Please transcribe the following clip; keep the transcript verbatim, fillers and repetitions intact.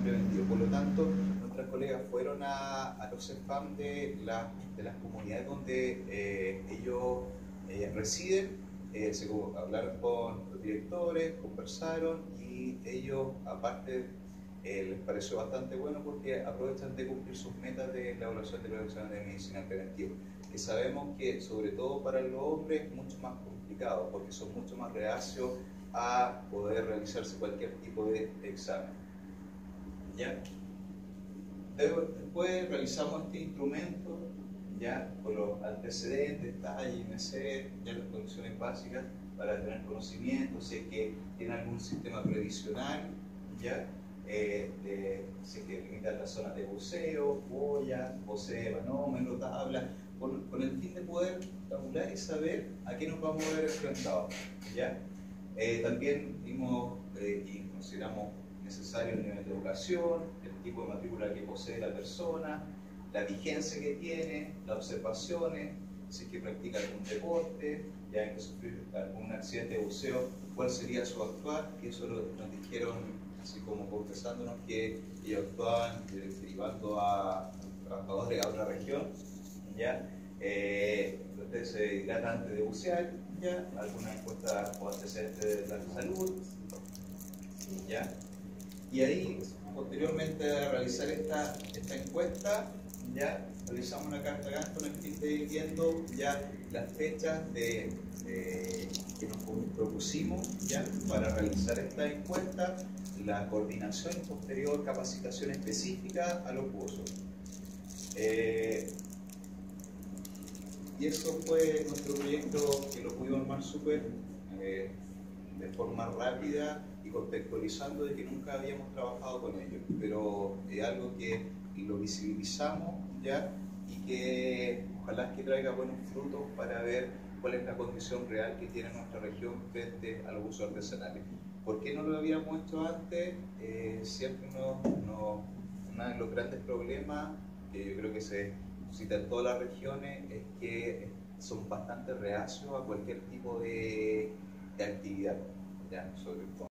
preventivo. Por lo tanto, nuestras colegas fueron a, a los CEFAM de, la, de las comunidades donde eh, ellos eh, residen, eh, se hablaron con los directores, conversaron y ellos, aparte, eh, les pareció bastante bueno porque aprovechan de cumplir sus metas de la evaluación de los exámenes de medicina preventiva, que sabemos que, sobre todo para los hombres, es mucho más complicado porque son mucho más reacios a poder realizarse cualquier tipo de examen. ¿Ya? Después realizamos este instrumento, ya, con los antecedentes, talla, I M C, ya las condiciones básicas para tener conocimiento, si es que tiene algún sistema previsional, ya, eh, de, si es que limitan las zonas de buceo, boya, posee manómetro, tabla, con, con el fin de poder tabular y saber a qué nos vamos a ver enfrentados, ¿ya? Eh, también vimos eh, y consideramos necesario el nivel de educación, el tipo de matrícula que posee la persona, la vigencia que tiene, las observaciones, si es que practica algún deporte, ya hay que sufrir algún accidente de buceo, cuál sería su actuar, y eso lo, nos dijeron, así como confesándonos que ellos actuaban derivando a trabajadores a otra región, ya. Eh, ustedes se hidratan antes de bucear, ya, alguna encuesta o antecedentes de plan de salud, ya. Y ahí, posteriormente a realizar esta, esta encuesta, ya realizamos una carta gancho en el que esté viendo ya las fechas de, de, que nos propusimos ya para realizar esta encuesta, la coordinación y posterior capacitación específica a los buzos. Eh, y eso fue nuestro proyecto, que lo pudimos armar súper eh, de forma rápida y contextualizando de que nunca habíamos trabajado con ellos, pero es algo que lo visibilizamos ya y que ojalá que traiga buenos frutos para ver cuál es la condición real que tiene nuestra región frente a los buzos artesanales. ¿Por qué no lo habíamos hecho antes? Eh, siempre no, no, uno de los grandes problemas que yo creo que se suscita en todas las regiones es que son bastante reacios a cualquier tipo de, de actividad, ya, sobre todo.